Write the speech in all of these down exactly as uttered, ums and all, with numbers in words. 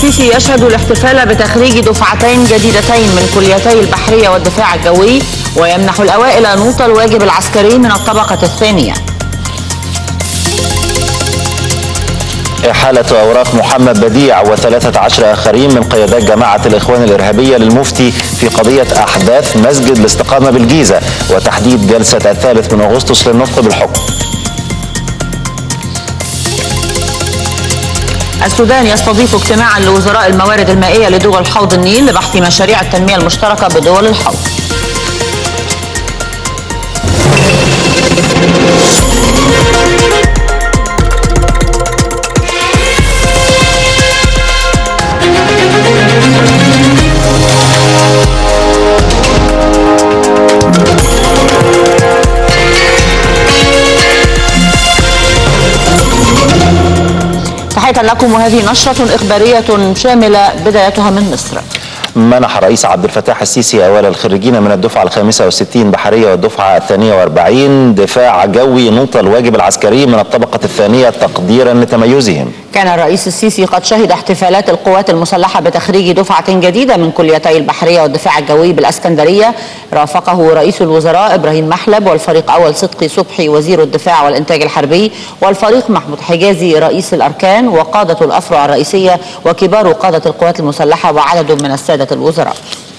السيسي يشهد الاحتفال بتخريج دفعتين جديدتين من كليتي البحرية والدفاع الجوي، ويمنح الأوائل نوط الواجب العسكري من الطبقة الثانية. إحالة أوراق محمد بديع وثلاثة عشر آخرين من قيادات جماعة الإخوان الإرهابية للمفتي في قضية أحداث مسجد الاستقامة بالجيزة، وتحديد جلسة الثالث من أغسطس للنطق بالحكم. السودان يستضيف اجتماعا لوزراء الموارد المائية لدول حوض النيل لبحث مشاريع التنمية المشتركة بدول الحوض. تحية لكم، وهذه نشرة إخبارية شاملة بدايتها من مصر. منح الرئيس عبد الفتاح السيسي أوائل الخريجين من الدفعة الخامسة والستين بحرية والدفعة الثانية وأربعين دفاع جوي نوط الواجب العسكري من الطبقة الثانية تقديرا لتميزهم. كان الرئيس السيسي قد شهد احتفالات القوات المسلحة بتخريج دفعة جديدة من كليتي البحرية والدفاع الجوي بالاسكندرية. رافقه رئيس الوزراء إبراهيم محلب، والفريق أول صدقي صبحي وزير الدفاع والإنتاج الحربي، والفريق محمود حجازي رئيس الأركان، وقادة الأفرع الرئيسية وكبار قادة القوات المسلحة وعدد من السادة الوزراء.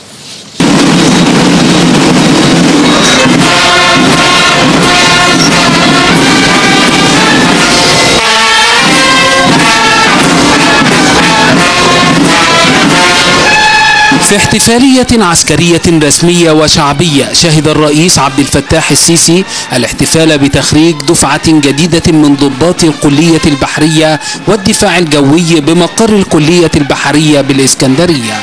في احتفالية عسكرية رسمية وشعبية شهد الرئيس عبد الفتاح السيسي الاحتفال بتخريج دفعة جديدة من ضباط الكلية البحرية والدفاع الجوي بمقر الكلية البحرية بالإسكندرية.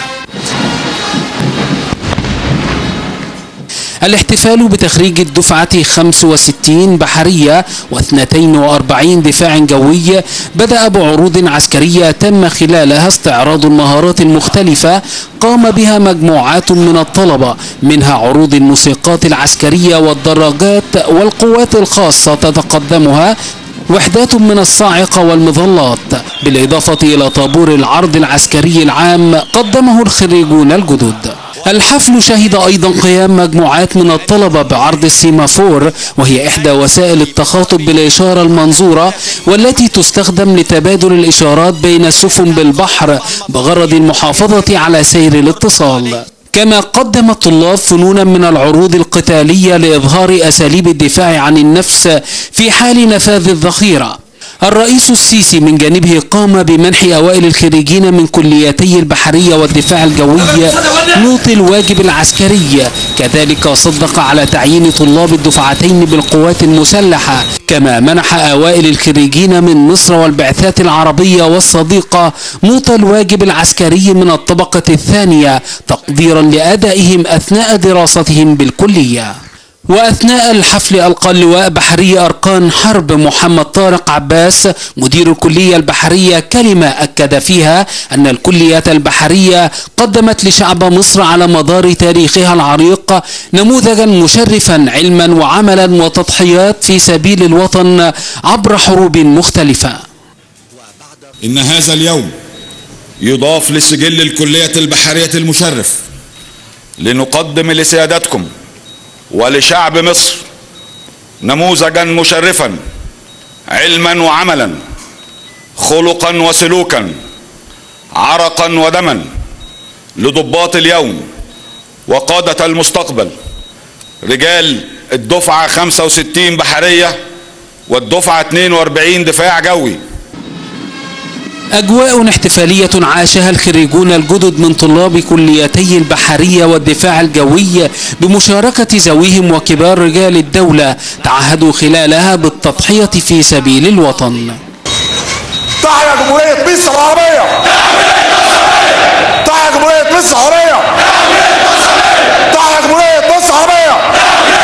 الاحتفال بتخريج الدفعة خمسة وستين بحرية واثنتين وأربعين دفاع جوي بدأ بعروض عسكرية تم خلالها استعراض المهارات المختلفة قام بها مجموعات من الطلبة، منها عروض الموسيقات العسكرية والدراجات والقوات الخاصة تتقدمها وحدات من الصاعقة والمظلات، بالإضافة إلى طابور العرض العسكري العام قدمه الخريجون الجدد. الحفل شهد أيضا قيام مجموعات من الطلبة بعرض السيمافور، وهي إحدى وسائل التخاطب بالإشارة المنظورة والتي تستخدم لتبادل الإشارات بين السفن بالبحر بغرض المحافظة على سير الاتصال. كما قدم الطلاب فنونا من العروض القتالية لإظهار أساليب الدفاع عن النفس في حال نفاذ الذخيرة. الرئيس السيسي من جانبه قام بمنح أوائل الخريجين من كليتي البحرية والدفاع الجوي نوط الواجب العسكري، كذلك صدق على تعيين طلاب الدفعتين بالقوات المسلحة، كما منح أوائل الخريجين من مصر والبعثات العربية والصديقة نوط الواجب العسكري من الطبقة الثانية تقديرا لأدائهم أثناء دراستهم بالكلية. وأثناء الحفل ألقى اللواء بحري أركان حرب محمد طارق عباس مدير الكلية البحرية كلمة أكد فيها أن الكلية البحرية قدمت لشعب مصر على مدار تاريخها العريق نموذجا مشرفا علما وعملا وتضحيات في سبيل الوطن عبر حروب مختلفة. إن هذا اليوم يضاف لسجل الكلية البحرية المشرف لنقدم لسيادتكم ولشعب مصر نموذجا مشرفا علما وعملا، خلقا وسلوكا، عرقا ودما لضباط اليوم وقادة المستقبل، رجال الدفعة خمسة وستين بحرية والدفعة اثنين وأربعين دفاع جوي. أجواء احتفالية عاشها الخريجون الجدد من طلاب كليتي البحرية والدفاع الجوي بمشاركة ذويهم وكبار رجال الدولة تعهدوا خلالها بالتضحية في سبيل الوطن. تحيا جمهورية مصر العربية! تحيا جمهورية مصر العربية! تحيا جمهورية مصر العربية!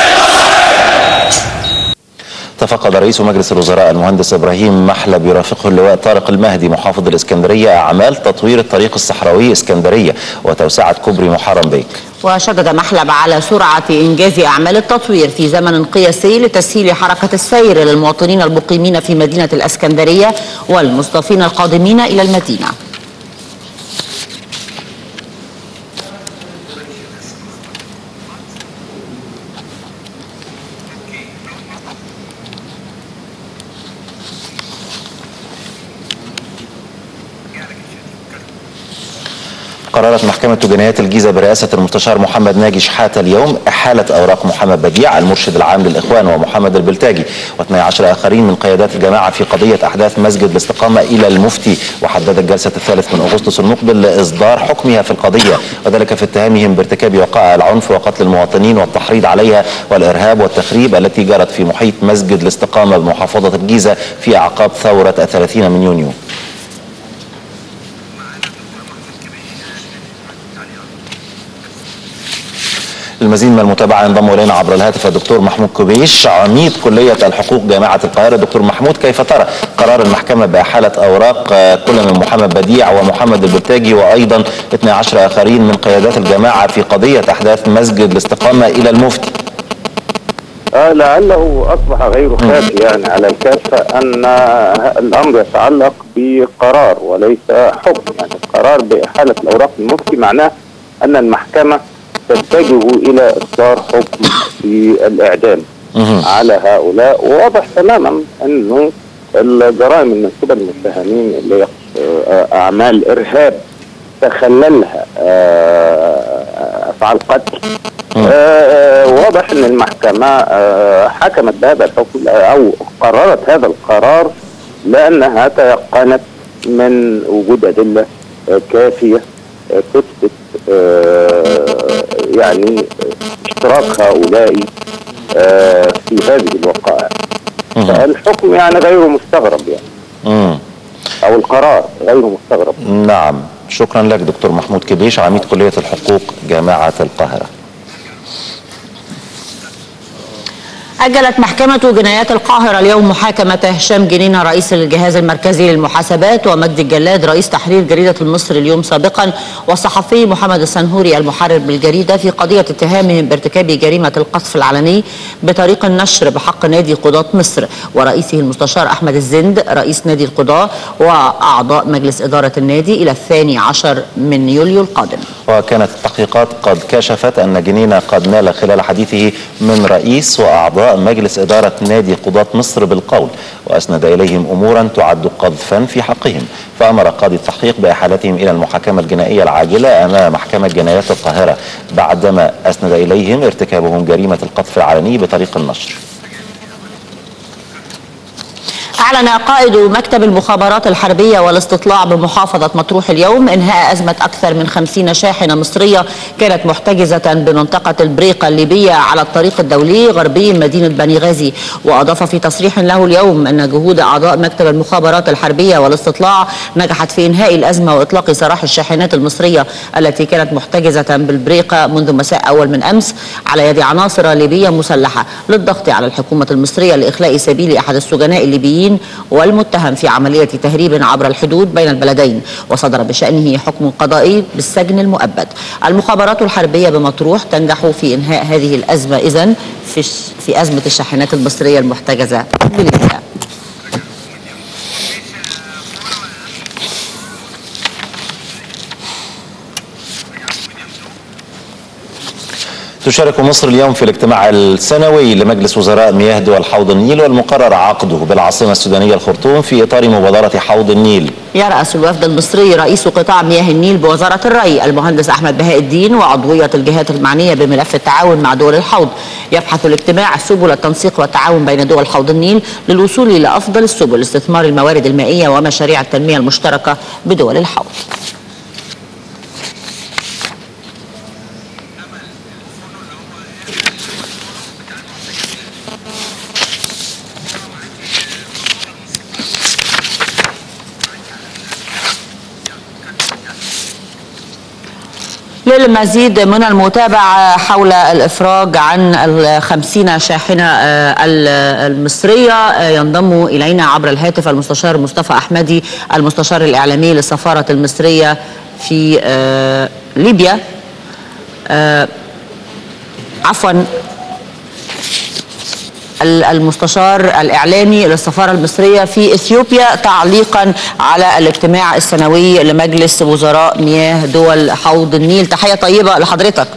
تفقد رئيس مجلس الوزراء المهندس إبراهيم محلب يرافقه اللواء طارق المهدي محافظ الإسكندرية أعمال تطوير الطريق الصحراوي إسكندرية وتوسعة كوبري محرم بيك. وشدد محلب على سرعة إنجاز أعمال التطوير في زمن قياسي لتسهيل حركة السير للمواطنين المقيمين في مدينة الإسكندرية والمصطفين القادمين إلى المدينة. قررت محكمة جنايات الجيزة برئاسة المستشار محمد ناجي شحاتة اليوم إحالة أوراق محمد بديع المرشد العام للإخوان ومحمد البلتاجي واثني عشر آخرين من قيادات الجماعة في قضية أحداث مسجد الاستقامة إلى المفتي. وحددت جلسة الثالث من أغسطس المقبل لإصدار حكمها في القضية، وذلك في اتهامهم بارتكاب وقائع العنف وقتل المواطنين والتحريض عليها والإرهاب والتخريب التي جرت في محيط مسجد الاستقامة بمحافظة الجيزة في أعقاب ثورة الثلاثين من يونيو. المزيد من المتابعة ينضم إلينا عبر الهاتف الدكتور محمود كبيش عميد كلية الحقوق جامعة القاهرة. دكتور محمود، كيف ترى قرار المحكمة بإحالة أوراق كل من محمد بديع ومحمد البلتاجي وأيضا اثني عشر آخرين من قيادات الجماعة في قضية أحداث مسجد الاستقامة إلى المفتي؟ آه لعله أصبح غير خافي يعني على الكافة أن الأمر يتعلق بقرار وليس حكم. يعني القرار بإحالة الأوراق المفتي معناه أن المحكمة تتجه إلى إصدار حكم في الإعدام على هؤلاء. وواضح تماما أنه الجرائم المنسوبة للمتهمين اللي هي أعمال إرهاب تخللها أفعال قتل. واضح أن المحكمة حكمت بهذا الحكم أو قررت هذا القرار لأنها تيقنت من وجود أدلة كافية تثبت يعني اشتراك هؤلاء في هذه الوقائع. فالحكم يعني غير مستغرب يعني او القرار غير مستغرب. نعم، شكرا لك دكتور محمود كبيش عميد كلية الحقوق جامعة القاهرة. أجلت محكمة جنايات القاهرة اليوم محاكمة هشام جنينة رئيس الجهاز المركزي للمحاسبات ومجدي الجلاد رئيس تحرير جريدة المصري اليوم سابقا والصحفي محمد السنهوري المحرر بالجريدة في قضية اتهامهم بارتكاب جريمة القذف العلني بطريق النشر بحق نادي قضاة مصر ورئيسه المستشار أحمد الزند رئيس نادي القضاة وأعضاء مجلس إدارة النادي إلى الثاني عشر من يوليو القادم. وكانت التحقيقات قد كشفت أن جنينة قد نال خلال حديثه من رئيس وأعضاء مجلس إدارة نادي قضاة مصر بالقول وأسند إليهم أمورا تعد قذفا في حقهم، فأمر قاضي التحقيق بإحالتهم إلى المحاكمة الجنائية العاجلة أمام محكمة جنايات القاهرة بعدما أسند إليهم ارتكابهم جريمة القذف العلني بطريق النشر. أعلن قائد مكتب المخابرات الحربية والاستطلاع بمحافظة مطروح اليوم إنهاء أزمة أكثر من خمسين شاحنة مصرية كانت محتجزة بمنطقة البريقة الليبية على الطريق الدولي غربي مدينة بني غازي. وأضاف في تصريح له اليوم أن جهود أعضاء مكتب المخابرات الحربية والاستطلاع نجحت في إنهاء الأزمة وإطلاق سراح الشاحنات المصرية التي كانت محتجزة بالبريقة منذ مساء أول من أمس على يد عناصر ليبية مسلحة للضغط على الحكومة المصرية لإخلاء سبيل أحد السجناء الليبيين والمتهم في عملية تهريب عبر الحدود بين البلدين، وصدر بشأنه حكم قضائي بالسجن المؤبد. المخابرات الحربية بمطروح تنجح في إنهاء هذه الأزمة إذن في, في أزمة الشاحنات المصرية المحتجزة بليبيا. تشارك مصر اليوم في الاجتماع السنوي لمجلس وزراء مياه دول حوض النيل والمقرر عقده بالعاصمة السودانية الخرطوم في إطار مبادرة حوض النيل. يرأس الوفد المصري رئيس قطاع مياه النيل بوزارة الري المهندس أحمد بهاء الدين وعضوية الجهات المعنية بملف التعاون مع دول الحوض. يبحث الاجتماع سبل التنسيق والتعاون بين دول حوض النيل للوصول إلى أفضل السبل لاستثمار الموارد المائية ومشاريع التنمية المشتركة بدول الحوض. للمزيد من المتابعة حول الإفراج عن الخمسين شاحنة المصرية ينضم إلينا عبر الهاتف المستشار مصطفى أحمدي المستشار الإعلامي للسفارة المصرية في ليبيا. عفوا المستشار الإعلامي للسفارة المصرية في إثيوبيا تعليقا على الاجتماع السنوي لمجلس وزراء مياه دول حوض النيل. تحية طيبة لحضرتك.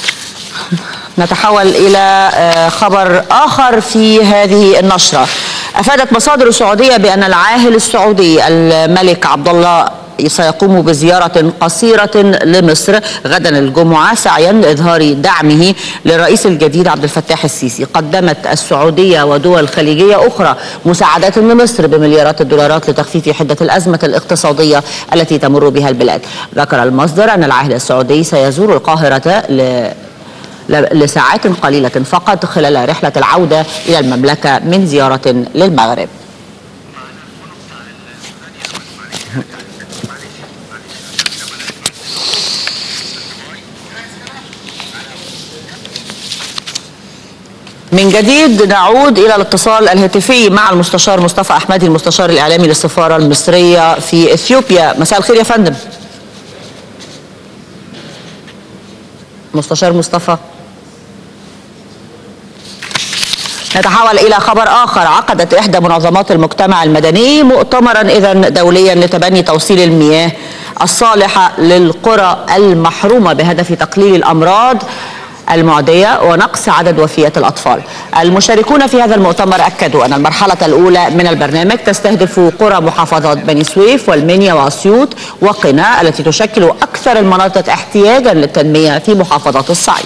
نتحول إلى خبر آخر في هذه النشرة. أفادت مصادر سعودية بأن العاهل السعودي الملك عبد الله سيقوم بزيارة قصيرة لمصر غدا الجمعة سعيا لإظهار دعمه للرئيس الجديد عبد الفتاح السيسي. قدمت السعودية ودول خليجية أخرى مساعدات لمصر بمليارات الدولارات لتخفيف حدة الأزمة الاقتصادية التي تمر بها البلاد. ذكر المصدر أن العاهل السعودي سيزور القاهرة ل لساعات قليلة فقط خلال رحلة العودة إلى المملكة من زيارة للمغرب. من جديد نعود إلى الاتصال الهاتفي مع المستشار مصطفى أحمدي المستشار الإعلامي للسفارة المصرية في إثيوبيا. مساء الخير يا فندم. مستشار مصطفى. نتحول إلى خبر آخر. عقدت إحدى منظمات المجتمع المدني مؤتمرا إذن دوليا لتبني توصيل المياه الصالحة للقرى المحرومة بهدف تقليل الأمراض المعدية ونقص عدد وفيات الأطفال. المشاركون في هذا المؤتمر أكدوا أن المرحلة الأولى من البرنامج تستهدف قرى محافظات بني سويف والمنيا وأسيوط وقنا التي تشكل أكثر المناطق احتياجا للتنمية في محافظات الصعيد.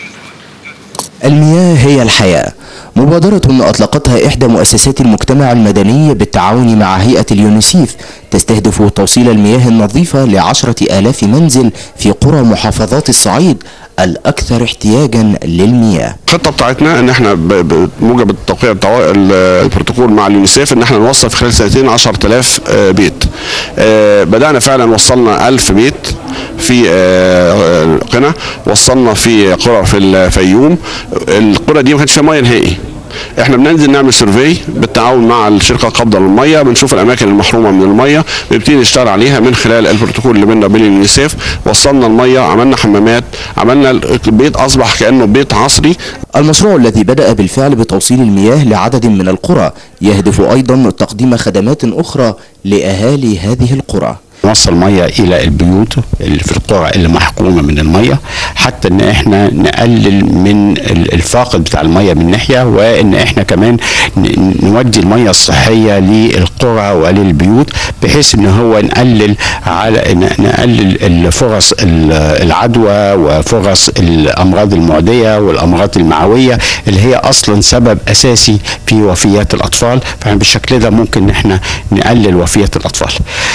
المياه هي الحياة، مبادرة أطلقتها إحدى مؤسسات المجتمع المدني بالتعاون مع هيئة اليونيسيف تستهدف توصيل المياه النظيفة لعشرة آلاف منزل في قرى محافظات الصعيد الأكثر احتياجا للمياه. الخطة بتاعتنا ان احنا بموجب التوقيع بتاع البروتوكول مع اليونيسيف ان احنا نوصل في خلال سنتين عشرة آلاف بيت. بدأنا فعلا وصلنا ألف بيت في قنا، وصلنا في قرى في الفيوم. القرى دي ما كانتش فيها ميه نهائي. احنا بننزل نعمل سيرفي بالتعاون مع الشركه القابضه للميه، بنشوف الاماكن المحرومه من الميه، بنبتدي نشتغل عليها من خلال البروتوكول اللي بيننا وبين اليونيسيف. وصلنا الميه، عملنا حمامات، عملنا البيت اصبح كانه بيت عصري. المشروع الذي بدأ بالفعل بتوصيل المياه لعدد من القرى يهدف ايضا تقديم خدمات اخرى لاهالي هذه القرى. نوصل ميه الى البيوت اللي في القرى اللي محكومه من الميه، حتى ان احنا نقلل من الفاقد بتاع الميه من ناحيه، وان احنا كمان نودي الميه الصحيه للقرى وللبيوت، بحيث ان هو نقلل على نقلل الفرص العدوى وفرص الامراض المعديه والامراض المعويه اللي هي اصلا سبب اساسي في وفيات الاطفال. فبالشكل ده ممكن ان احنا نقلل وفيات الاطفال.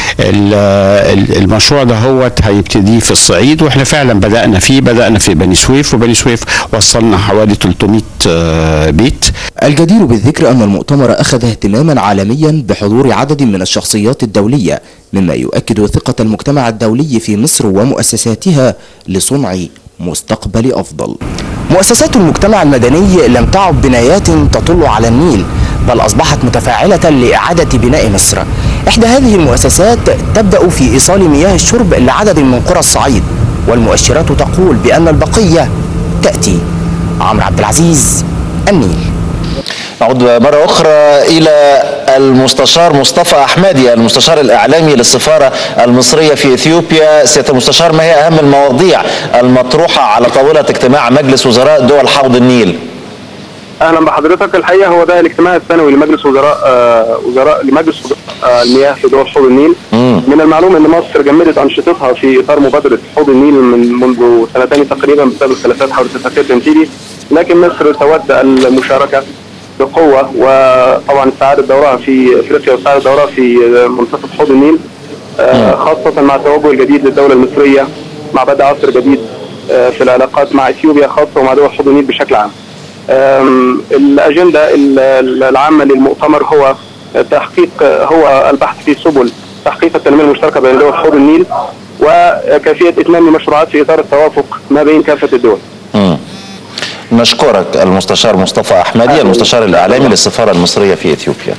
المشروع ده هو هيبتدي في الصعيد، واحنا فعلا بدأنا فيه بدأنا في بني سويف، وبني سويف وصلنا حوالي ثلاثمائة بيت. الجدير بالذكر أن المؤتمر أخذ اهتماما عالميا بحضور عدد من الشخصيات الدولية، مما يؤكد ثقة المجتمع الدولي في مصر ومؤسساتها لصنع مستقبل أفضل. مؤسسات المجتمع المدني لم تعد بنايات تطل على النيل، بل أصبحت متفاعلة لإعادة بناء مصر. إحدى هذه المؤسسات تبدأ في إيصال مياه الشرب لعدد من قرى الصعيد، والمؤشرات تقول بأن البقية تأتي. عمرو عبد العزيز، النيل. نعود مرة أخرى إلى المستشار مصطفى أحمدي المستشار الإعلامي للسفارة المصرية في إثيوبيا. سيادة المستشار، ما هي أهم المواضيع المطروحة على طاولة اجتماع مجلس وزراء دول حوض النيل؟ اهلا بحضرتك. الحقيقه هو ده الاجتماع السنوي لمجلس وزراء آه وزراء لمجلس آه المياه في دول حوض النيل. مم. من المعلوم ان مصر جمدت انشطتها في اطار مبادره حوض النيل من منذ سنتين تقريبا بسبب الخلافات حول اتفاقيه تنفيذي، لكن مصر تود المشاركه بقوه، وطبعا استعاده دورها في افريقيا واستعاده دورها في منتصف حوض النيل، آه خاصه مع التوجه الجديد للدوله المصريه مع بدء عصر جديد آه في العلاقات مع اثيوبيا خاصه ومع دول حوض النيل بشكل عام. الأجندة العامة للمؤتمر هو تحقيق هو البحث في سبل تحقيق التنمية المشتركة بين دول حوض النيل وكيفية إتمام المشروعات في إطار التوافق ما بين كافة الدول. مم. نشكرك المستشار مصطفى أحمدي المستشار الإعلامي للسفارة المصرية في إثيوبيا.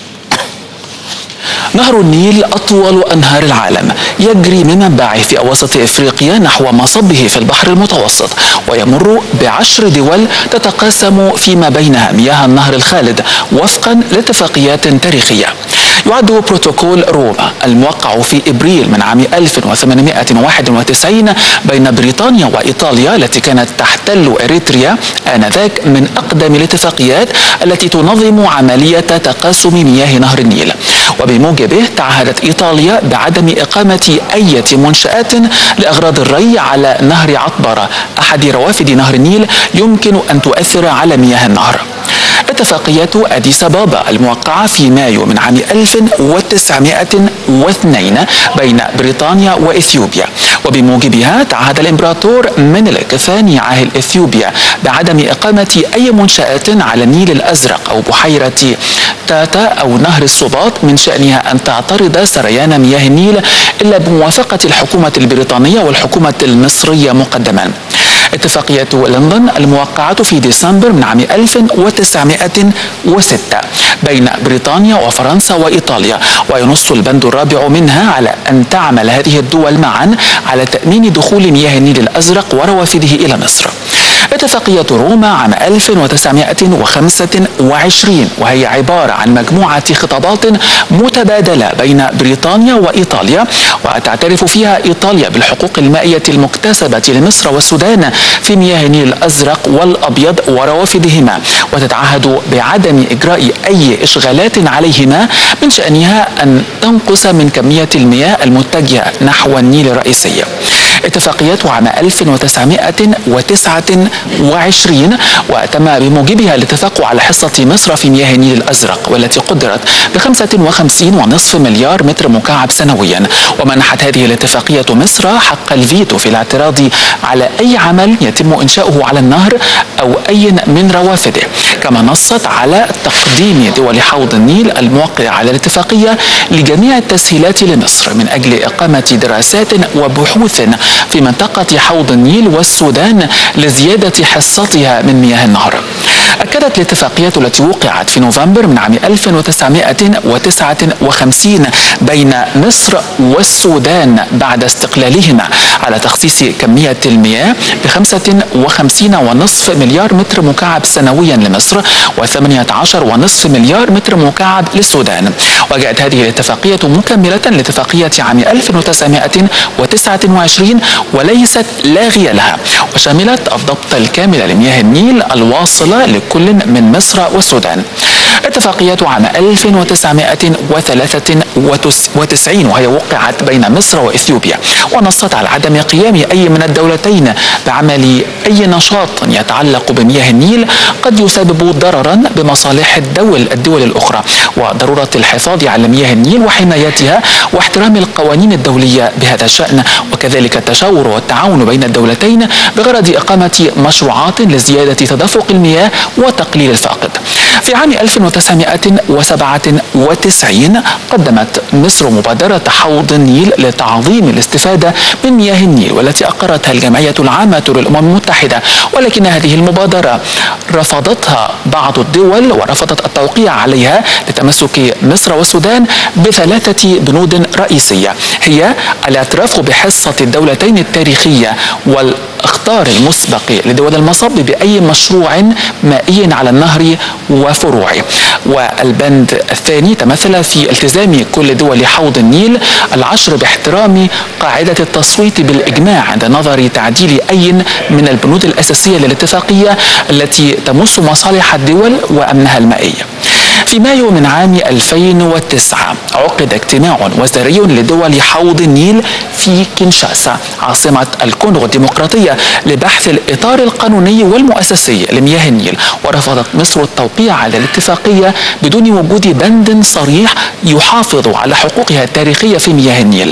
نهر النيل أطول أنهار العالم، يجري من منبعه في أواسط إفريقيا نحو مصبه في البحر المتوسط، ويمر بعشر دول تتقاسم فيما بينها مياه النهر الخالد وفقا لاتفاقيات تاريخية. يعد بروتوكول روما الموقع في إبريل من عام ألف وثمانمائة وواحد وتسعين بين بريطانيا وإيطاليا التي كانت تحتل إريتريا آنذاك من أقدم الاتفاقيات التي تنظم عملية تقاسم مياه نهر النيل، وبموجبه تعهدت إيطاليا بعدم إقامة أي منشآت لأغراض الري على نهر عطبرة أحد روافد نهر النيل يمكن أن تؤثر على مياه النهر. اتفاقية أديس أبابا الموقعة في مايو من عام ألف وتسعمائة واثنين بين بريطانيا وإثيوبيا، وبموجبها تعهد الإمبراطور منيلك الثاني عاهل إثيوبيا بعدم إقامة أي منشآت على النيل الأزرق أو بحيرة تاتا أو نهر السباط من شأنها أن تعترض سريان مياه النيل إلا بموافقة الحكومة البريطانية والحكومة المصرية مقدما. اتفاقية لندن الموقعة في ديسمبر من عام ألف وتسعمائة وستة بين بريطانيا وفرنسا وإيطاليا، وينص البند الرابع منها على أن تعمل هذه الدول معا على تأمين دخول مياه النيل الأزرق وروافده إلى مصر. اتفاقية روما عام ألف وتسعمائة وخمسة وعشرين وهي عبارة عن مجموعة خطابات متبادلة بين بريطانيا وإيطاليا، وتعترف فيها إيطاليا بالحقوق المائية المكتسبة لمصر والسودان في مياه النيل الأزرق والأبيض وروافدهما، وتتعهد بعدم إجراء أي إشغالات عليهما من شأنها أن تنقص من كمية المياه المتجهة نحو النيل الرئيسي. اتفاقية عام ألف وتسعمائة وتسعة وعشرين وتم بموجبها الاتفاق على حصة مصر في مياه النيل الأزرق، والتي قدرت بخمسة وخمسين ونصف مليار متر مكعب سنويا، ومنحت هذه الاتفاقية مصر حق الفيتو في الاعتراض على أي عمل يتم إنشاؤه على النهر أو أي من روافده، كما نصت على تقديم دول حوض النيل الموقع على الاتفاقية لجميع التسهيلات لمصر من أجل إقامة دراسات وبحوث في منطقة حوض النيل والسودان لزيادة حصتها من مياه النهر. أكدت الاتفاقية التي وقعت في نوفمبر من عام ألف وتسعمائة وتسعة وخمسين بين مصر والسودان بعد استقلالهما على تخصيص كمية المياه بخمسة وخمسين ونصف مليار متر مكعب سنويا لمصر وثمانية عشر ونصف مليار متر مكعب للسودان. وجاءت هذه الاتفاقية مكملة لاتفاقية عام ألف وتسعمائة وتسعة وعشرين وليست لاغية لها، وشملت الضبط الكامل لمياه النيل الواصلة لكل من مصر والسودان. اتفاقية عام ألف وتسعمائة وثلاثة وتسعين وهي وقعت بين مصر وإثيوبيا، ونصت على عدم قيام أي من الدولتين بعمل أي نشاط يتعلق بمياه النيل قد يسبب ضررا بمصالح الدول الدول الأخرى، وضرورة الحفاظ على مياه النيل وحمايتها واحترام القوانين الدولية بهذا الشأن، وكذلك التشاور والتعاون بين الدولتين بغرض إقامة مشروعات لزيادة تدفق المياه وتقليل الفاقد. في عام ألف وتسعمائة وسبعة وتسعين قدمت مصر مبادرة حوض النيل لتعظيم الاستفادة من مياه النيل، والتي أقرتها الجمعية العامة للأمم المتحدة، ولكن هذه المبادرة رفضتها بعض الدول ورفضت التوقيع عليها لتمسك مصر والسودان بثلاثة بنود رئيسية، هي الاعتراف بحصة الدولتين التاريخية والاخطار المسبق لدول المصب بأي مشروع مائي على النهر وفروعه. والبند الثاني تمثل في التزام كل دول حوض النيل العشر باحترام قاعدة التصويت بالإجماع عند نظر تعديل أي من البنود الأساسية للاتفاقية التي تمس مصالح الدول وأمنها المائي. في مايو من عام ألفين وتسعة عقد اجتماع وزاري لدول حوض النيل في كينشاسا عاصمة الكونغو الديمقراطية لبحث الإطار القانوني والمؤسسي لمياه النيل، ورفضت مصر التوقيع على الاتفاقية بدون وجود بند صريح يحافظ على حقوقها التاريخية في مياه النيل.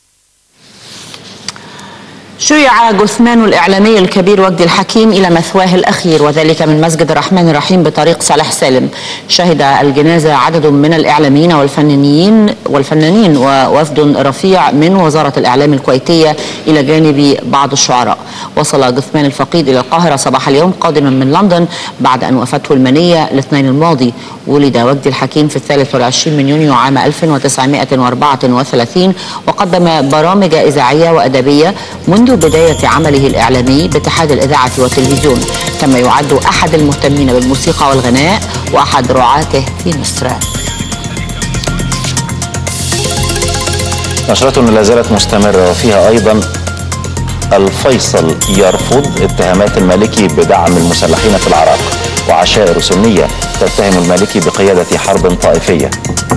شيع جثمان الإعلامي الكبير وجدي الحكيم إلى مثواه الأخير، وذلك من مسجد الرحمن الرحيم بطريق صالح سالم. شهد الجنازة عدد من الإعلاميين والفنانين والفنانين ووفد رفيع من وزارة الإعلام الكويتية إلى جانب بعض الشعراء. وصل جثمان الفقيد إلى القاهرة صباح اليوم قادما من لندن بعد أن وافته المنية الاثنين الماضي. ولد وجدي الحكيم في الثالث والعشرين من يونيو عام ألف وتسعمائة وأربعة وثلاثين، وقدم برامج إذاعية وأدبية منذ بداية عمله الإعلامي باتحاد الإذاعة والتلفزيون، كما يعد أحد المهتمين بالموسيقى والغناء وأحد رعاته في مصر. نشرتنا لا زالت مستمرة وفيها أيضا الفيصل يرفض اتهامات المالكي بدعم المسلحين في العراق، وعشائر سنية تتهم المالكي بقيادة حرب طائفية.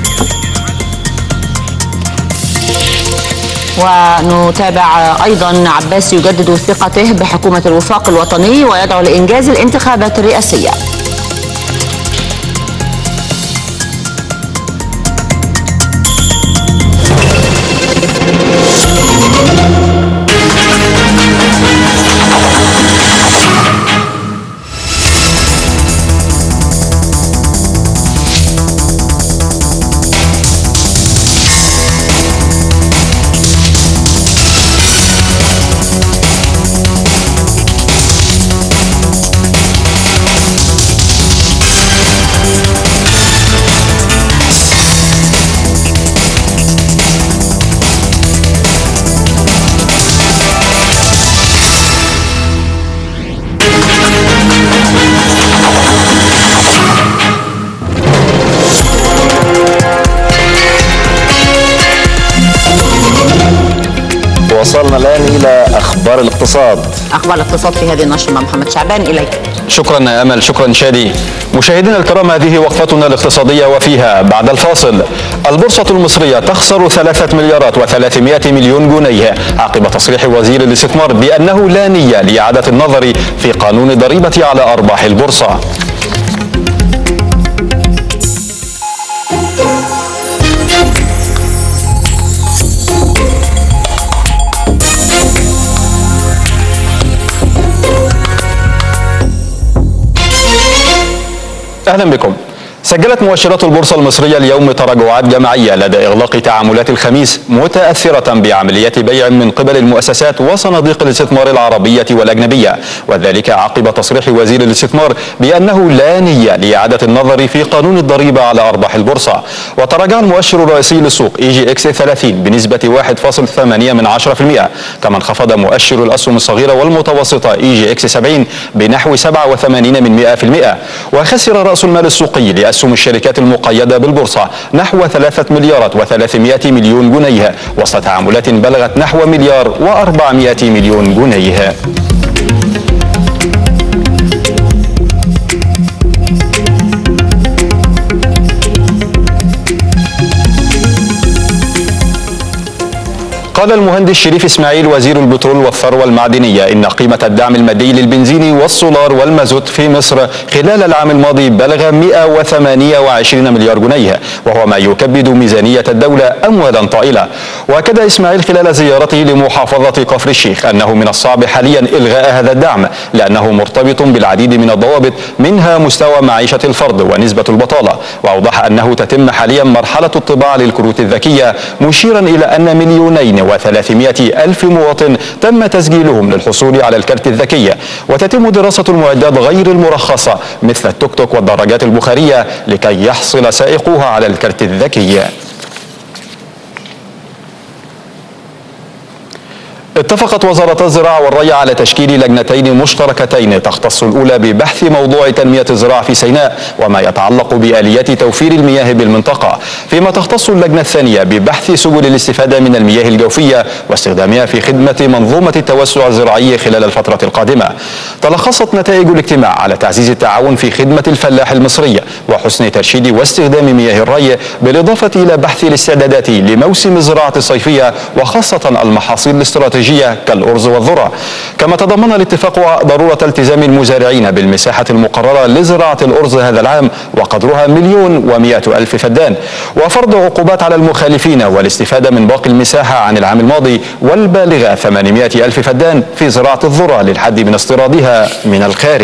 ونتابع أيضا عباس يجدد ثقته بحكومة الوفاق الوطني ويدعو لإنجاز الانتخابات الرئاسية. وصلنا الآن إلى أخبار الاقتصاد. أخبار الاقتصاد في هذه النشرة مع محمد شعبان، إليك. شكرا أمل، شكرا شادي. مشاهدينا الكرام، هذه وقفتنا الاقتصادية وفيها بعد الفاصل. البورصة المصرية تخسر ثلاثة مليارات وثلاثمائة مليون جنيه عقب تصريح وزير الاستثمار بأنه لا نية لإعادة النظر في قانون الضريبة على أرباح البورصة. أهلا بكم. سجلت مؤشرات البورصة المصرية اليوم تراجعات جماعية لدى إغلاق تعاملات الخميس، متأثرة بعمليات بيع من قبل المؤسسات وصناديق الاستثمار العربية والأجنبية، وذلك عقب تصريح وزير الاستثمار بأنه لا نية لإعادة النظر في قانون الضريبة على أرباح البورصة. وتراجع المؤشر الرئيسي للسوق إي جي إكس ثلاثين بنسبة واحد فاصلة ثمانية بالمئة، كما انخفض مؤشر الأسهم الصغيرة والمتوسطة إي جي إكس سبعين بنحو سبعة وثمانين بالمئة. وخسر رأس المال السوقي لأسهم الشركات المقيدة بالبورصة نحو ثلاثة مليارات وثلاثمائة مليون جنيه، وسط تعاملات بلغت نحو مليار وأربعمائة مليون جنيه. قال المهندس شريف إسماعيل وزير البترول والثروة المعدنية إن قيمة الدعم المادي للبنزين والسولار والمازوت في مصر خلال العام الماضي بلغ مئة وثمانية وعشرين مليار جنيه، وهو ما يكبد ميزانية الدولة أموالا طائلة. وأكد إسماعيل خلال زيارته لمحافظة كفر الشيخ أنه من الصعب حاليا إلغاء هذا الدعم، لأنه مرتبط بالعديد من الضوابط، منها مستوى معيشة الفرد ونسبة البطالة. وأوضح أنه تتم حاليا مرحلة الطباعة للكروت الذكية، مشيرا إلى أن مليونين وثلاثمائة ألف مواطن تم تسجيلهم للحصول على الكرت الذكي، وتتم دراسة المعدات غير المرخصة مثل التوك توك والدراجات البخارية لكي يحصل سائقوها على الكرت الذكي. اتفقت وزارة الزراعة والري على تشكيل لجنتين مشتركتين تختص الأولى ببحث موضوع تنمية الزراعة في سيناء وما يتعلق بآليات توفير المياه بالمنطقة، فيما تختص اللجنة الثانية ببحث سبل الاستفادة من المياه الجوفية واستخدامها في خدمة منظومة التوسع الزراعي خلال الفترة القادمة. تلخصت نتائج الاجتماع على تعزيز التعاون في خدمة الفلاح المصري وحسن ترشيد واستخدام مياه الري، بالإضافة إلى بحث الاستعدادات لموسم الزراعة الصيفية وخاصة المحاصيل الاستراتيجية كالأرز والذرة. كما تضمن الاتفاق ضرورة التزام المزارعين بالمساحة المقررة لزراعة الأرز هذا العام وقدرها مليون ومئة ألف فدان، وفرض عقوبات على المخالفين والاستفادة من باقي المساحة عن العام الماضي والبالغة ثمانمائة ألف فدان في زراعة الذرة للحد من استيرادها من الخارج.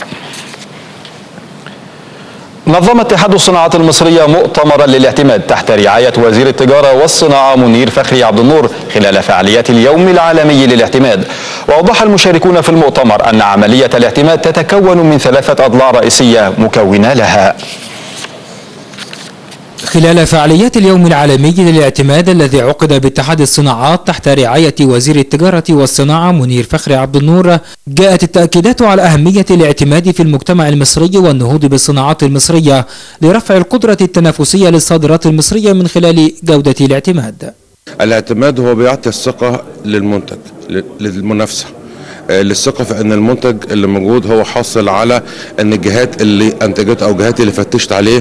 نظم اتحاد الصناعات المصرية مؤتمرا للاعتماد تحت رعاية وزير التجارة والصناعة منير فخري عبد النور خلال فعاليات اليوم العالمي للاعتماد. وأوضح المشاركون في المؤتمر أن عملية الاعتماد تتكون من ثلاثة أضلاع رئيسية مكونة لها. خلال فعاليات اليوم العالمي للاعتماد الذي عقد باتحاد الصناعات تحت رعاية وزير التجارة والصناعة منير فخري عبد النور، جاءت التأكيدات على أهمية الاعتماد في المجتمع المصري والنهوض بالصناعات المصرية لرفع القدرة التنافسية للصادرات المصرية من خلال جودة الاعتماد. الاعتماد هو بيعطي الثقة للمنتج للمنافسة، للثقة في ان المنتج اللي موجود هو حاصل على ان الجهات اللي انتجته او الجهات اللي فتشت عليه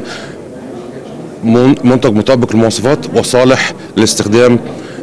منتج مطابق للمواصفات وصالح للاستخدام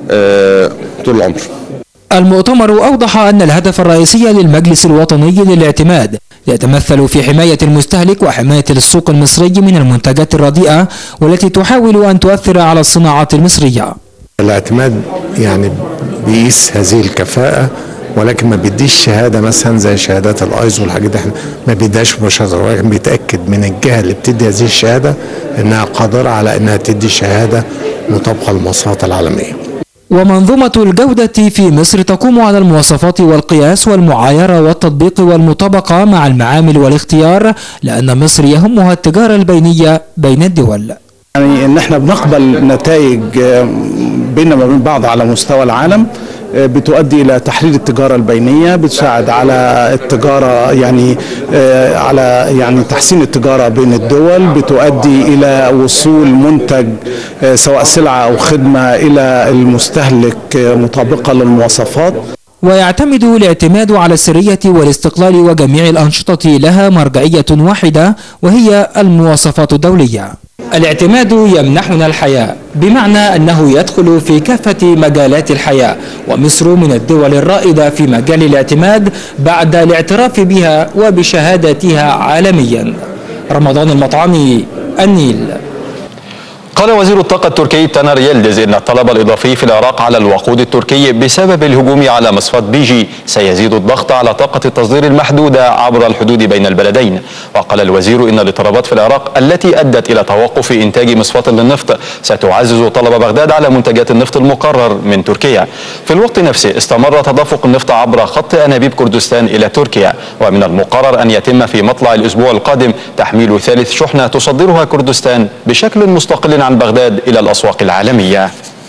طول العمر. المؤتمر أوضح أن الهدف الرئيسي للمجلس الوطني للاعتماد يتمثل في حماية المستهلك وحماية السوق المصري من المنتجات الرديئة والتي تحاول أن تؤثر على الصناعات المصرية. الاعتماد يعني بيقيس هذه الكفاءة، ولكن ما بيديش شهاده مثلا زي شهادات الايزو والحاجات دي، احنا ما بيديهاش مباشره، ولكن بيتاكد من الجهه اللي بتدي هذه الشهاده انها قادره على انها تدي شهاده مطابقه للمواصفات العالميه. ومنظومة الجودة في مصر تقوم على المواصفات والقياس والمعايرة والتطبيق والمطابقة مع المعامل والاختيار، لأن مصر يهمها التجارة البينية بين الدول. يعني ان احنا بنقبل نتائج بيننا وبين بعض على مستوى العالم بتؤدي الى تحرير التجاره البينيه، بتساعد على التجاره يعني على يعني تحسين التجاره بين الدول، بتؤدي الى وصول منتج سواء سلعه او خدمه الى المستهلك مطابقه للمواصفات. ويعتمد الاعتماد على السرية والاستقلال وجميع الأنشطة لها مرجعية واحدة وهي المواصفات الدولية. الاعتماد يمنحنا الحياة، بمعنى أنه يدخل في كافة مجالات الحياة، ومصر من الدول الرائدة في مجال الاعتماد بعد الاعتراف بها وبشهادتها عالميا. رمضان المطعمي، النيل. قال وزير الطاقة التركي تانر يلدز إن الطلب الإضافي في العراق على الوقود التركي بسبب الهجوم على مصفاة بيجي سيزيد الضغط على طاقة التصدير المحدودة عبر الحدود بين البلدين. وقال الوزير إن الاضطرابات في العراق التي أدت إلى توقف إنتاج مصفاة للنفط ستعزز طلب بغداد على منتجات النفط المقرر من تركيا. في الوقت نفسه استمر تدفق النفط عبر خط أنابيب كردستان إلى تركيا، ومن المقرر أن يتم في مطلع الأسبوع القادم تحميل ثالث شحنة تصدرها كردستان بشكل مستقل عن بغداد إلى الأسواق العالمية.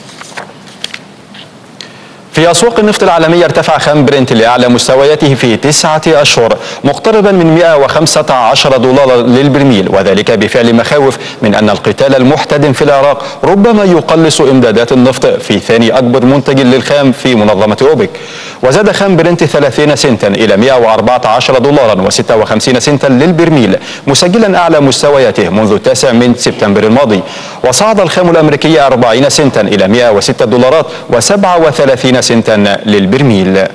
في أسواق النفط العالمية ارتفع خام برنت لأعلى مستوياته في تسعة أشهر مقتربا من مئة وخمسة عشر دولار للبرميل، وذلك بفعل مخاوف من أن القتال المحتدم في العراق ربما يقلص إمدادات النفط في ثاني أكبر منتج للخام في منظمة أوبك. وزاد خام برنت ثلاثين سنتا إلى مئة وأربعة عشر دولارا وستة وخمسين سنتا للبرميل، مسجلا أعلى مستوياته منذ التاسع من سبتمبر الماضي. وصعد الخام الأمريكي أربعين سنتا إلى مئة وستة دولارات وسبعة وثلاثين سنتا للبرميل.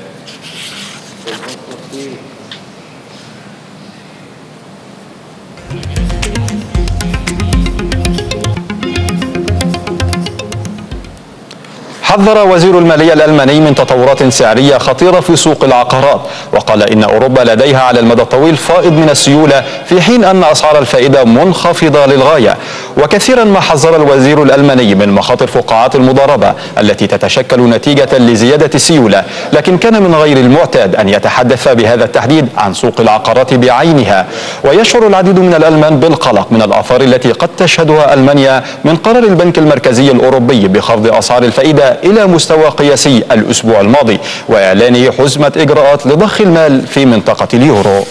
حذر وزير المالية الألماني من تطورات سعرية خطيرة في سوق العقارات، وقال إن أوروبا لديها على المدى الطويل فائض من السيولة في حين أن أسعار الفائدة منخفضة للغاية. وكثيرا ما حذر الوزير الألماني من مخاطر فقاعات المضاربة التي تتشكل نتيجة لزيادة السيولة، لكن كان من غير المعتاد أن يتحدث بهذا التحديد عن سوق العقارات بعينها. ويشعر العديد من الألمان بالقلق من الآثار التي قد تشهدها ألمانيا من قرار البنك المركزي الأوروبي بخفض أسعار الفائدة إلى مستوى قياسي الأسبوع الماضي، وإعلانه حزمة إجراءات لضخ المال في منطقة اليورو.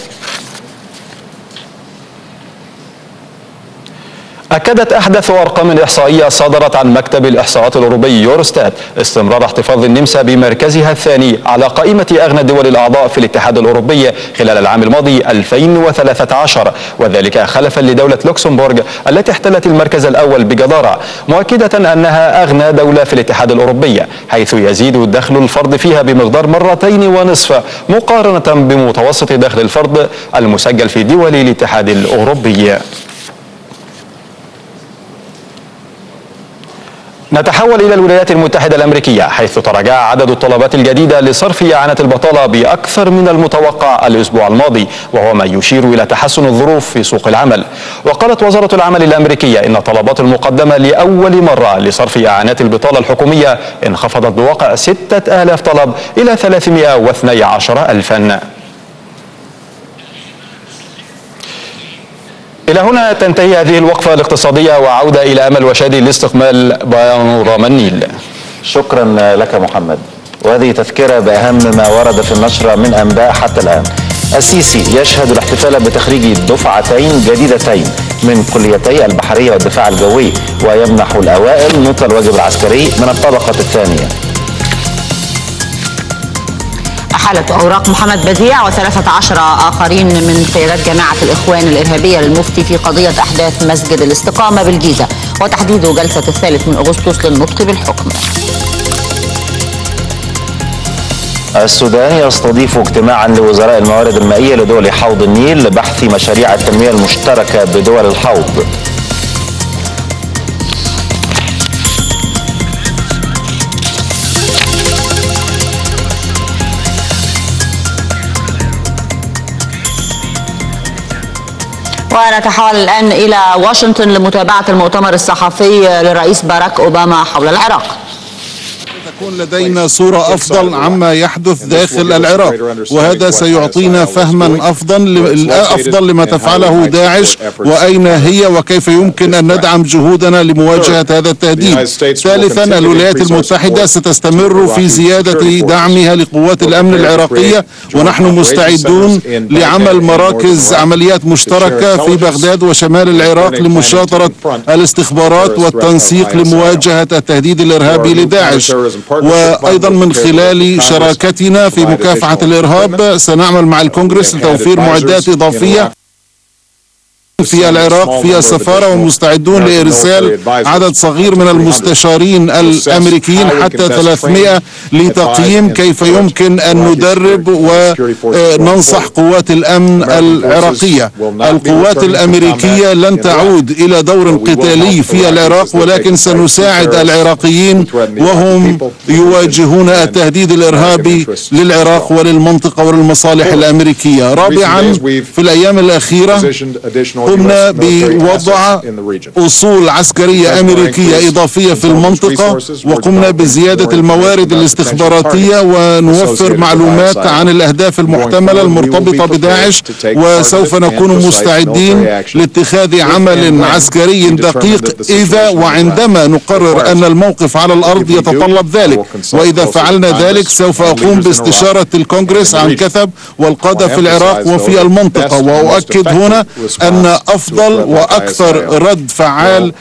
أكدت أحدث أرقام إحصائية صدرت عن مكتب الإحصاءات الأوروبي يوروستات استمرار احتفاظ النمسا بمركزها الثاني على قائمة أغنى الدول الأعضاء في الاتحاد الأوروبي خلال العام الماضي ألفين وثلاثة عشر، وذلك خلفا لدولة لوكسمبورغ التي احتلت المركز الأول بجدارة، مؤكدة أنها أغنى دولة في الاتحاد الأوروبي، حيث يزيد دخل الفرد فيها بمقدار مرتين ونصف مقارنة بمتوسط دخل الفرد المسجل في دول الاتحاد الأوروبي. نتحول إلى الولايات المتحدة الأمريكية، حيث تراجع عدد الطلبات الجديدة لصرف إعانة البطالة بأكثر من المتوقع الأسبوع الماضي، وهو ما يشير إلى تحسن الظروف في سوق العمل. وقالت وزارة العمل الأمريكية إن الطلبات المقدمة لأول مرة لصرف إعانات البطالة الحكومية انخفضت بواقع ستة آلاف طلب إلى ثلاثمئة واثني عشر ألفا. إلى هنا تنتهي هذه الوقفة الاقتصادية، وعودة إلى أمل وشادي لاستكمال بانوراما النيل. شكرا لك محمد، وهذه تذكرة بأهم ما ورد في النشرة من أنباء حتى الآن. السيسي يشهد الاحتفال بتخريج دفعتين جديدتين من كليتي البحرية والدفاع الجوي، ويمنح الأوائل نوط الواجب العسكري من الطبقة الثانية. أحالت أوراق محمد بديع وثلاثة عشر آخرين من قيادات جماعة الإخوان الإرهابية للمفتي في قضية أحداث مسجد الاستقامة بالجيزة وتحديد جلسة الثالث من أغسطس للنطق بالحكم. السودان يستضيف اجتماعا لوزراء الموارد المائية لدول حوض النيل لبحث مشاريع التنمية المشتركة بدول الحوض. ونتحول الآن إلى واشنطن لمتابعة المؤتمر الصحفي للرئيس باراك أوباما حول العراق. تكون لدينا صورة أفضل عما يحدث داخل العراق، وهذا سيعطينا فهما أفضل أفضل لما تفعله داعش وأين هي وكيف يمكن أن ندعم جهودنا لمواجهة هذا التهديد. ثالثا، الولايات المتحدة ستستمر في زيادة دعمها لقوات الأمن العراقية، ونحن مستعدون لعمل مراكز عمليات مشتركة في بغداد وشمال العراق لمشاطرة الاستخبارات والتنسيق لمواجهة التهديد الإرهابي لداعش. وأيضا من خلال شراكتنا في مكافحة الإرهاب سنعمل مع الكونغرس لتوفير معدات إضافية في العراق في السفارة، ومستعدون لإرسال عدد صغير من المستشارين الأمريكيين حتى ثلاثمائة لتقييم كيف يمكن أن ندرب وننصح قوات الأمن العراقية. القوات الأمريكية لن تعود إلى دور قتالي في العراق، ولكن سنساعد العراقيين وهم يواجهون التهديد الإرهابي للعراق وللمنطقة وللمصالح الأمريكية. رابعا، في الأيام الأخيرة قمنا بوضع أصول عسكرية أمريكية إضافية في المنطقة، وقمنا بزيادة الموارد الاستخباراتية ونوفر معلومات عن الأهداف المحتملة المرتبطة بداعش، وسوف نكون مستعدين لاتخاذ عمل عسكري دقيق إذا وعندما نقرر أن الموقف على الأرض يتطلب ذلك. وإذا فعلنا ذلك سوف أقوم باستشارة الكونغرس عن كثب والقادة في العراق وفي المنطقة، وأؤكد هنا أن أفضل وأكثر رد فعال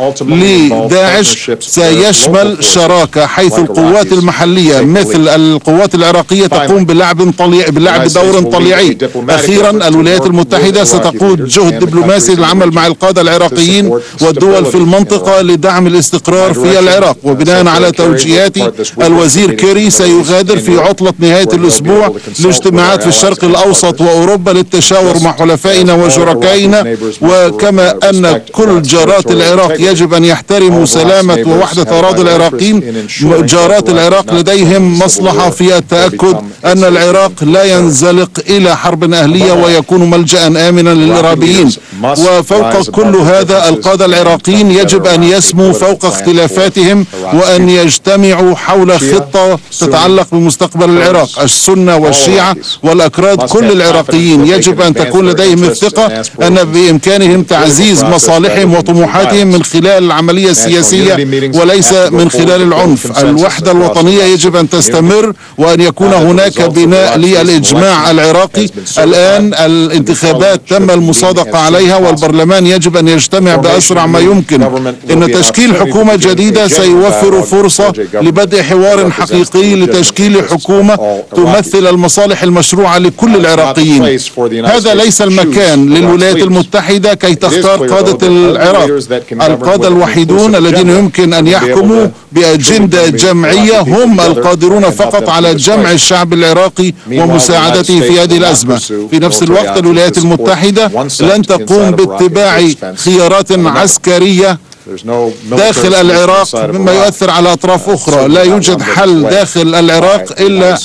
لداعش سيشمل شراكة، حيث القوات المحلية مثل القوات العراقية تقوم بلعب طليعي بلعب دور طليعي. أخيرا، الولايات المتحدة ستقود جهد دبلوماسي للعمل مع القادة العراقيين والدول في المنطقة لدعم الاستقرار في العراق. وبناء على توجيهات الوزير كيري سيغادر في عطلة نهاية الأسبوع لاجتماعات في الشرق الأوسط وأوروبا للتشاور مع حلفائنا وشركائنا. وكما أن كل جارات العراق يجب أن يحترموا سلامة ووحدة أراضي العراقيين، جارات العراق لديهم مصلحة في التأكد أن العراق لا ينزلق إلى حرب أهلية ويكون ملجأ آمنا للإرهابيين. وفوق كل هذا، القادة العراقيين يجب أن يسموا فوق اختلافاتهم وأن يجتمعوا حول خطة تتعلق بمستقبل العراق. السنة والشيعة والأكراد كل العراقيين يجب أن تكون لديهم الثقة أن بإمكانهم تعزيز مصالحهم وطموحاتهم من خلال العملية السياسية وليس من خلال العنف. الوحدة الوطنية يجب أن تستمر وأن يكون هناك بناء للإجماع العراقي. الآن الانتخابات تم المصادقة عليها والبرلمان يجب أن يجتمع بأسرع ما يمكن. إن تشكيل حكومة جديدة سيوفر فرصة لبدء حوار حقيقي لتشكيل حكومة تمثل المصالح المشروعة لكل العراقيين. هذا ليس المكان للولايات المتحدة كي تختار قادة العراق. القادة الوحيدون الذين يمكن أن يحكموا بأجندة جمعية هم القادرون فقط على جمع الشعب العراقي ومساعدته في هذه الأزمة. في نفس الوقت، الولايات المتحدة لن تقوم باتباع خيارات عسكرية داخل العراق مما يؤثر على أطراف أخرى. لا يوجد حل داخل العراق إلا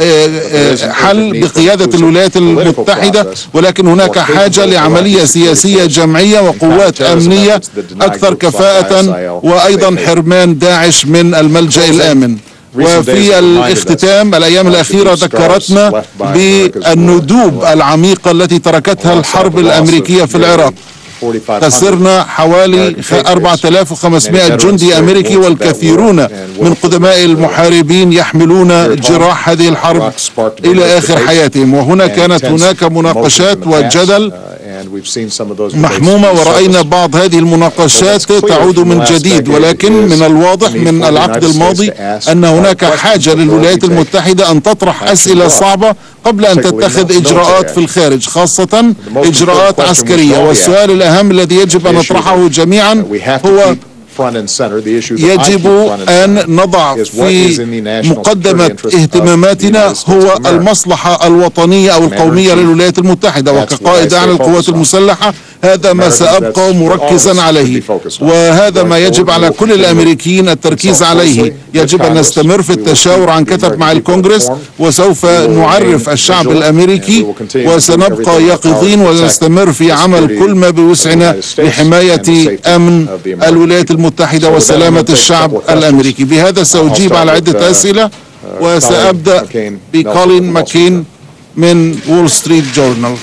حل بقيادة الولايات المتحدة، ولكن هناك حاجة لعملية سياسية جمعية وقوات أمنية أكثر كفاءة، وأيضا حرمان داعش من الملجأ الآمن. وفي الاختتام، الأيام الأخيرة ذكرتنا بالندوب العميقة التي تركتها الحرب الأمريكية في العراق. خسرنا حوالي أربعة آلاف وخمسمائة جندي أمريكي، والكثيرون من قدماء المحاربين يحملون جراح هذه الحرب إلى آخر حياتهم. وهنا كانت هناك مناقشات وجدل محمومة، ورأينا بعض هذه المناقشات تعود من جديد، ولكن من الواضح من العقد الماضي أن هناك حاجة للولايات المتحدة أن تطرح أسئلة صعبة قبل أن تتخذ إجراءات في الخارج، خاصة إجراءات عسكرية. والسؤال الأهم الذي يجب أن نطرحه جميعا هو يجب أن نضع في مقدمة اهتماماتنا هو المصلحة الوطنية أو القومية للولايات المتحدة. وكقائد أعلى القوات المسلحة هذا ما سأبقى مركزا عليه، وهذا ما يجب على كل الأمريكيين التركيز عليه. يجب أن نستمر في التشاور عن كثب مع الكونغرس، وسوف نعرف الشعب الأمريكي، وسنبقى يقظين ونستمر في عمل كل ما بوسعنا لحماية أمن الولايات المتحدة وسلامة الشعب الأمريكي. بهذا سأجيب على عدة أسئلة، وسأبدأ بكولين ماكين من وول ستريت جورنال.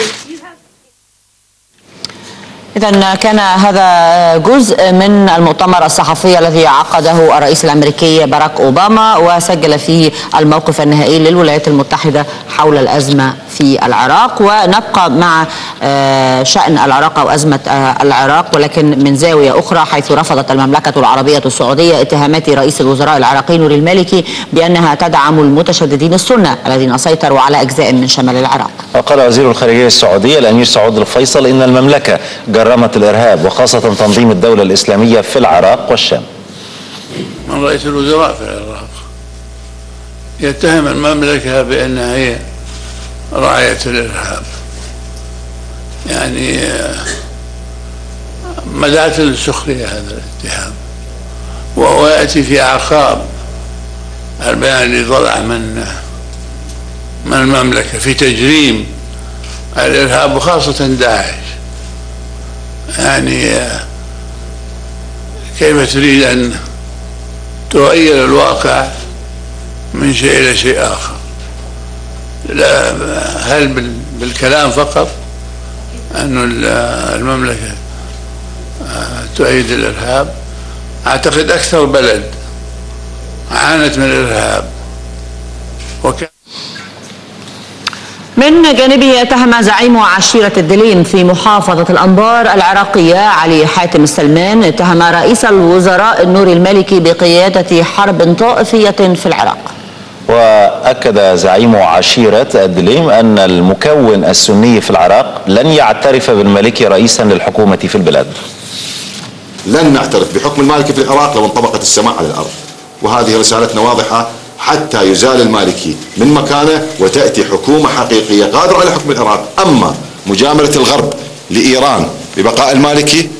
إذا كان هذا جزء من المؤتمر الصحفي الذي عقده الرئيس الأمريكي باراك أوباما، وسجل فيه الموقف النهائي للولايات المتحدة حول الأزمة في العراق. ونبقى مع شأن العراق أو أزمة العراق، ولكن من زاوية أخرى، حيث رفضت المملكة العربية السعودية اتهامات رئيس الوزراء العراقي نوري المالكي بأنها تدعم المتشددين السنة الذين سيطروا على أجزاء من شمال العراق. وقال وزير الخارجية السعودية الأمير سعود الفيصل إن المملكة جرمت الإرهاب وخاصة تنظيم الدولة الإسلامية في العراق والشام. من رئيس الوزراء في العراق يتهم المملكة بأنها هي راعية الإرهاب، يعني مدعاة للسخرية هذا الاتهام، وهو يأتي في أعقاب البيان اللي طلع من من المملكة في تجريم الإرهاب وخاصة داعش. يعني كيف تريد أن تغير الواقع من شيء إلى شيء آخر؟ لا، هل بالكلام فقط أن المملكة تؤيد الإرهاب؟ أعتقد أكثر بلد عانت من الإرهاب وكان من جانبه اتهم زعيم عشيرة الدليم في محافظة الأنبار العراقية علي حاتم السلمان اتهم رئيس الوزراء نوري المالكي بقيادة حرب طائفية في العراق. وأكد زعيم عشيرة الدليم أن المكون السني في العراق لن يعترف بالمالكي رئيسا للحكومة في البلاد. لن نعترف بحكم المالكي في العراق لو انطبقت السماء على الأرض، وهذه رسالتنا واضحة حتى يزال المالكي من مكانه وتأتي حكومة حقيقية قادرة على حكم العراق. أما مجاملة الغرب لإيران ببقاء المالكي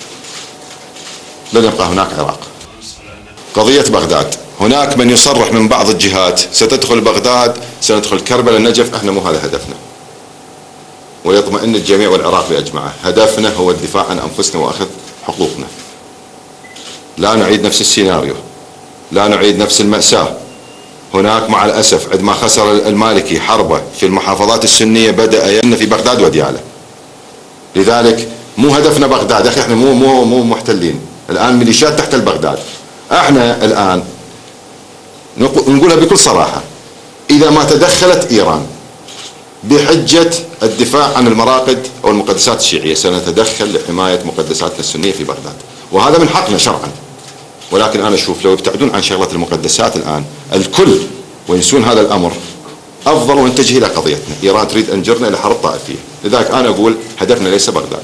لن يبقى هناك عراق. قضية بغداد، هناك من يصرح من بعض الجهات ستدخل بغداد، سندخل كربلاء، النجف. احنا مو هذا هدفنا، ويطمئن الجميع والعراق بأجمعه. هدفنا هو الدفاع عن أنفسنا وأخذ حقوقنا. لا نعيد نفس السيناريو، لا نعيد نفس المأساة. هناك مع الأسف عندما خسر المالكي حربه في المحافظات السنية بدأ ين في بغداد وديالى. لذلك مو هدفنا بغداد، احنا مو مو مو محتلين الآن، ميليشيات تحتل بغداد. احنا الآن نقولها بكل صراحة، إذا ما تدخلت إيران بحجة الدفاع عن المراقد أو المقدسات الشيعية سنتدخل لحماية مقدساتنا السنية في بغداد، وهذا من حقنا شرعا. ولكن أنا أشوف لو يبتعدون عن شغلة المقدسات الآن الكل وينسون هذا الأمر أفضل، ونتجه إلى قضيتنا. إيران تريد أن تجرنا إلى حرب طائفية، لذلك أنا أقول هدفنا ليس بغداد.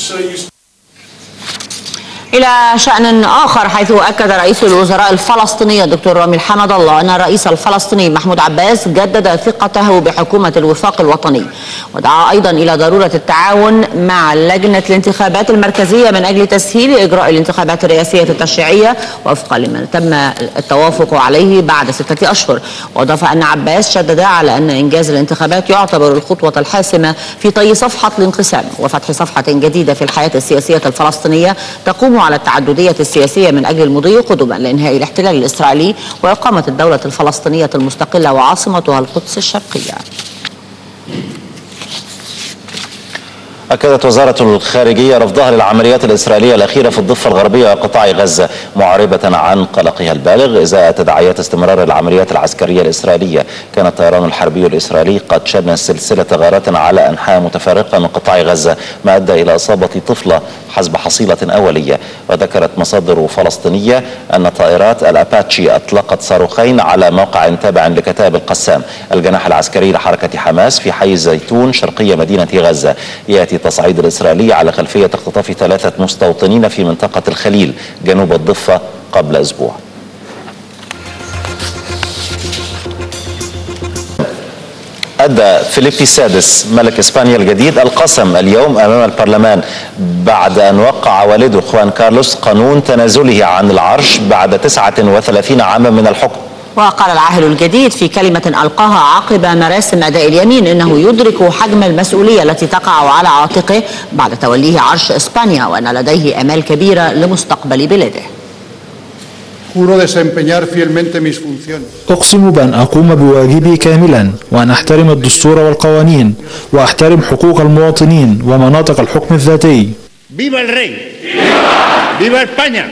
إلى شأن آخر، حيث أكد رئيس الوزراء الفلسطيني الدكتور رامي حمد الله أن الرئيس الفلسطيني محمود عباس جدد ثقته بحكومة الوفاق الوطني، ودعا أيضا إلى ضرورة التعاون مع لجنة الانتخابات المركزية من أجل تسهيل إجراء الانتخابات الرئاسية التشريعية وفقا لما تم التوافق عليه بعد ستة أشهر. وأضاف أن عباس شدد على أن إنجاز الانتخابات يعتبر الخطوة الحاسمة في طي صفحة الانقسام وفتح صفحة جديدة في الحياة السياسية الفلسطينية تقوم على التعددية السياسية من أجل المضي قدما لإنهاء الاحتلال الإسرائيلي وإقامة الدولة الفلسطينية المستقلة وعاصمتها القدس الشرقية. أكدت وزارة الخارجية رفضها للعمليات الإسرائيلية الأخيرة في الضفة الغربية وقطاع غزة، معربة عن قلقها البالغ إزاء تداعيات استمرار العمليات العسكرية الإسرائيلية. كان الطيران الحربي الإسرائيلي قد شن سلسلة غارات على أنحاء متفرقة من قطاع غزة، ما أدى إلى إصابة طفلة حسب حصيلة أولية. وذكرت مصادر فلسطينية أن طائرات الأباتشي أطلقت صاروخين على موقع تابع لكتائب القسام، الجناح العسكري لحركة حماس في حي الزيتون شرقية مدينة غزة. يأتي التصعيد الإسرائيلي على خلفية اختطاف ثلاثة مستوطنين في منطقة الخليل جنوب الضفة قبل أسبوع. أدى فيليبي السادس ملك إسبانيا الجديد القسم اليوم أمام البرلمان بعد أن وقع والده خوان كارلوس قانون تنازله عن العرش بعد تسعة وثلاثين عاما من الحكم. وقال العاهل الجديد في كلمة ألقاها عقب مراسم أداء اليمين إنه يدرك حجم المسؤولية التي تقع على عاتقه بعد توليه عرش إسبانيا، وأن لديه آمال كبيرة لمستقبل بلاده. أقسم بأن أقوم بواجبي كاملا، وأن أحترم الدستور والقوانين، وأحترم حقوق المواطنين ومناطق الحكم الذاتي. فيفا الري! فيفا إسبانيا!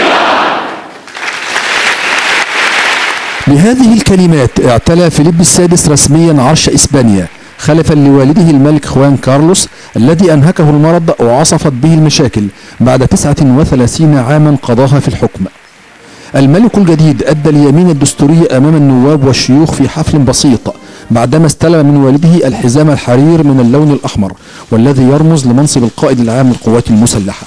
بهذه الكلمات اعتلى فيليبي السادس رسميا عرش إسبانيا خلفا لوالده الملك خوان كارلوس الذي أنهكه المرض وعصفت به المشاكل بعد تسعة وثلاثين عاما قضاها في الحكم. الملك الجديد أدى اليمين الدستوري أمام النواب والشيوخ في حفل بسيط بعدما استلم من والده الحزام الحرير من اللون الأحمر والذي يرمز لمنصب القائد العام للقوات المسلحة.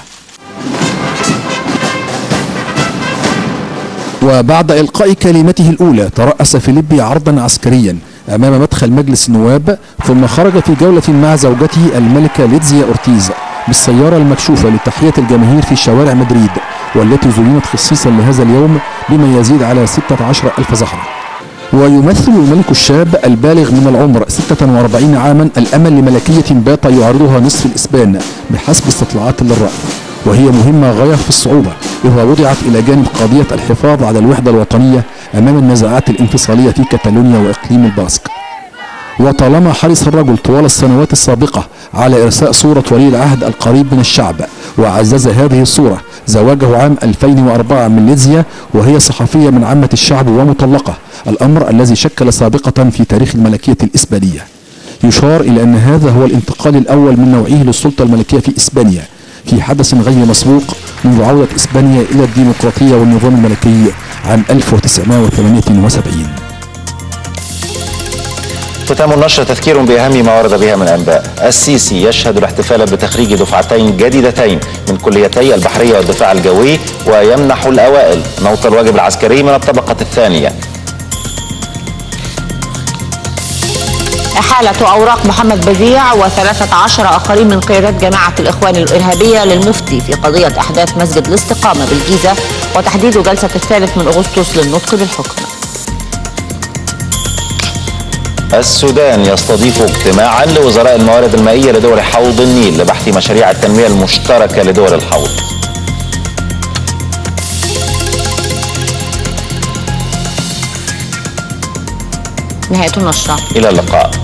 وبعد إلقاء كلمته الأولى ترأس فيليبي عرضا عسكريا أمام مدخل مجلس النواب، ثم خرج في جولة مع زوجته الملكة ليتزيا أورتيز بالسيارة المكشوفة لتحية الجماهير في شوارع مدريد، والتي زينت خصيصا لهذا اليوم بما يزيد على ستة عشر ألف زهرة. ويمثل الملك الشاب البالغ من العمر ستة وأربعين عاما الأمل لملكية بات يعرضها نصف الإسبان بحسب استطلاعات للرأي، وهي مهمة غاية في الصعوبة إذا وضعت إلى جانب قضية الحفاظ على الوحدة الوطنية أمام النزاعات الانفصالية في كاتالونيا وإقليم الباسك. وطالما حرص الرجل طوال السنوات السابقة على إرساء صورة ولي العهد القريب من الشعب، وعزز هذه الصورة زواجه عام ألفين وأربعة من ليتزيا وهي صحفية من عامة الشعب ومطلقة، الأمر الذي شكل سابقة في تاريخ الملكية الإسبانية. يشار إلى أن هذا هو الانتقال الأول من نوعه للسلطة الملكية في إسبانيا في حدث غير مسبوق منذ عودة إسبانيا إلى الديمقراطية والنظام الملكي عام ألف وتسعمائة وثمانية وسبعين. ختام النشر تذكير بأهم ما ورد بها من أنباء. السيسي يشهد الاحتفال بتخريج دفعتين جديدتين من كليتي البحرية والدفاع الجوي، ويمنح الأوائل نوط الواجب العسكري من الطبقة الثانية. إحالة أوراق محمد بديع وثلاثة عشر آخرين من قيادات جماعة الإخوان الإرهابية للمفتي في قضية أحداث مسجد الاستقامة بالجيزة، وتحديد جلسة الثالث من أغسطس للنطق بالحكم. السودان يستضيف اجتماعا لوزراء الموارد المائية لدول حوض النيل لبحث مشاريع التنمية المشتركة لدول الحوض. نهاية النشرة. إلى اللقاء.